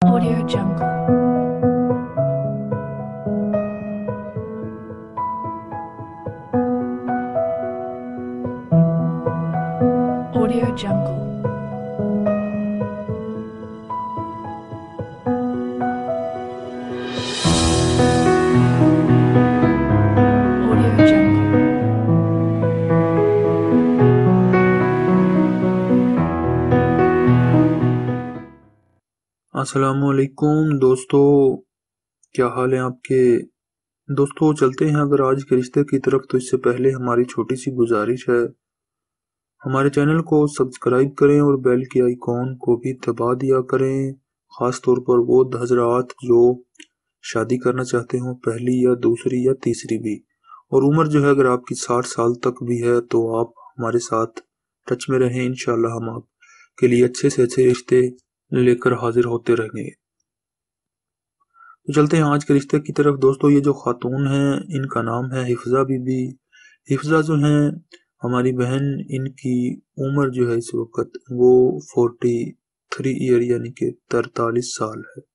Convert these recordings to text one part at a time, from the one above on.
Audio Jungle. Audio Jungle. Audio Jungle. अस्सलामुअलैकुम दोस्तों, क्या हाल है आपके। दोस्तों चलते हैं अगर आज के रिश्ते की तरफ, तो इससे पहले हमारी छोटी सी गुजारिश है, हमारे चैनल को सब्सक्राइब करें और बेल की आइकॉन को भी दबा दिया करें। ख़ास तौर पर वो हजरात जो शादी करना चाहते हो, पहली या दूसरी या तीसरी भी, और उम्र जो है अगर आपकी 60 साल तक भी है, तो आप हमारे साथ टच में रहें। इंशाल्लाह हम आपके लिए अच्छे से अच्छे रिश्ते लेकर हाजिर होते रहेंगे। तो चलते हैं आज के रिश्ते की तरफ। दोस्तों ये जो खातून हैं, इनका नाम है हिफ्जा बीबी। हिफ्जा जो हैं हमारी बहन, इनकी उम्र जो है इस वक्त वो 43 ईयर यानी कि 43 साल है।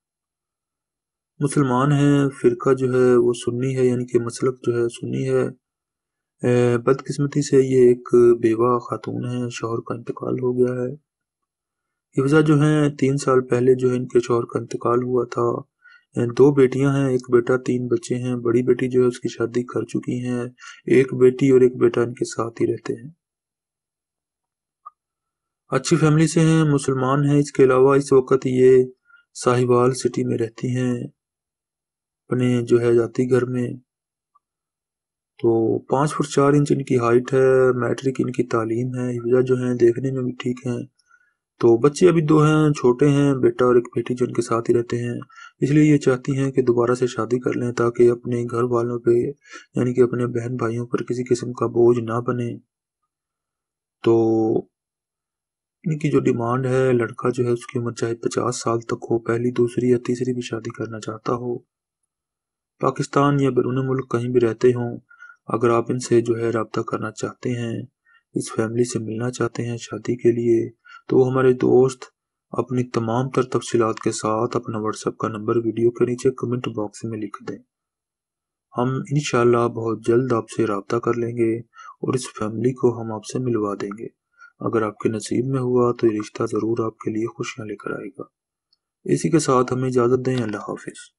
मुसलमान हैं, फिरका जो है वो सुन्नी है, यानी कि मसलक जो है सुन्नी है। बदकिस्मती से ये एक बेवा खातून है, शौहर का इंतकाल हो गया है। हिफ्जा जो हैं 3 साल पहले जो है इनके शौहर का इंतकाल हुआ था। 2 बेटियां हैं, एक बेटा, 3 बच्चे हैं। बड़ी बेटी जो है उसकी शादी कर चुकी हैं। एक बेटी और एक बेटा इनके साथ ही रहते हैं। अच्छी फैमिली से हैं, मुसलमान हैं। इसके अलावा इस वक्त ये साहिवाल सिटी में रहती हैं, अपने जो है जाती घर में। तो 5 फुट 4 इंच इनकी हाइट है। मैट्रिक इनकी तालीम है। हिफ्जा जो है देखने में भी ठीक हैं। तो बच्चे अभी 2 हैं, छोटे हैं, बेटा और एक बेटी जो उनके साथ ही रहते हैं। इसलिए ये चाहती हैं कि दोबारा से शादी कर लें, ताकि अपने घर वालों पे यानी कि अपने बहन भाइयों पर किसी किस्म का बोझ ना बने। तो इनकी जो डिमांड है, लड़का जो है उसकी उम्र चाहे 50 साल तक हो, पहली दूसरी या तीसरी भी शादी करना चाहता हो, पाकिस्तान या बैरून मुल्क कहीं भी रहते हों, अगर आप इनसे जो है रब्ता करना चाहते हैं, इस फैमिली से मिलना चाहते हैं शादी के लिए, तो हमारे दोस्त अपनी तमाम तर तफसीलात के साथ अपना व्हाट्सएप का नंबर वीडियो के नीचे कमेंट बॉक्स में लिख दें। हम इंशाल्लाह बहुत जल्द आपसे रब्ता कर लेंगे और इस फैमिली को हम आपसे मिलवा देंगे। अगर आपके नसीब में हुआ तो ये रिश्ता ज़रूर आपके लिए खुशियाँ लेकर आएगा। इसी के साथ हमें इजाज़त दें। अल्लाह हाफिज़।